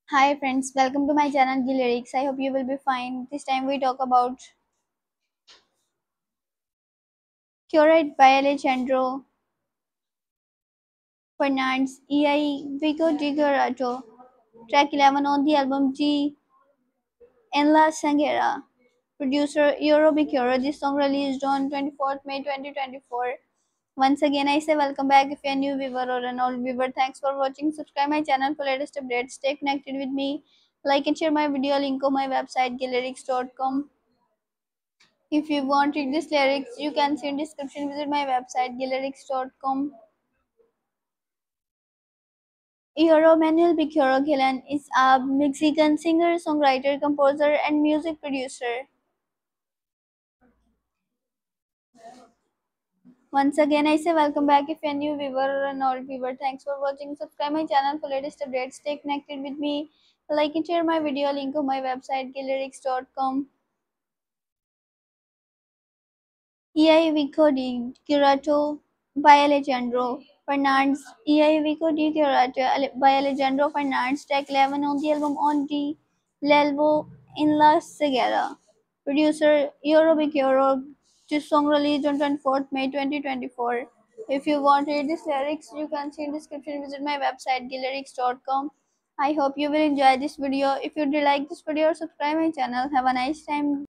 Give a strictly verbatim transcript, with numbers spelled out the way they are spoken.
Hi friends, welcome to my channel G Lyrics. I hope you will be fine. This time we talk about Curate by Alejandro Fernandez, E I Vico Di Garato, track eleven on the album G En La Sangera. Producer Euro Bicuro. This song released on twenty-fourth May twenty twenty-four. Once again, I say welcome back if you're a new viewer or an old viewer. Thanks for watching. Subscribe my channel for latest updates. Stay connected with me. Like and share my video. Link on my website glyrics dot com. If you want to read these lyrics, you can see in description. Visit my website glyrics dot com. Euro Manuel Picoro Gillen is a Mexican singer, songwriter, composer, and music producer. Once again, I say welcome back if you're a new viewer or an old viewer. Thanks for watching. Subscribe my channel for latest updates. Stay connected with me. Like and share my video. Link on my website glyrics dot com. E I Vico di Curato by Alejandro Fernandez. E I Vico di Curato by Alejandro Fernandez. Track eleven on the album On the L'Elvo in La Segura. Producer Euro Bicuro. This song released on twenty-fourth May twenty twenty-four. If you want to read these lyrics, you can see in description. Visit my website glyrics dot com. I hope you will enjoy this video. If you do like this video, subscribe my channel. Have a nice time.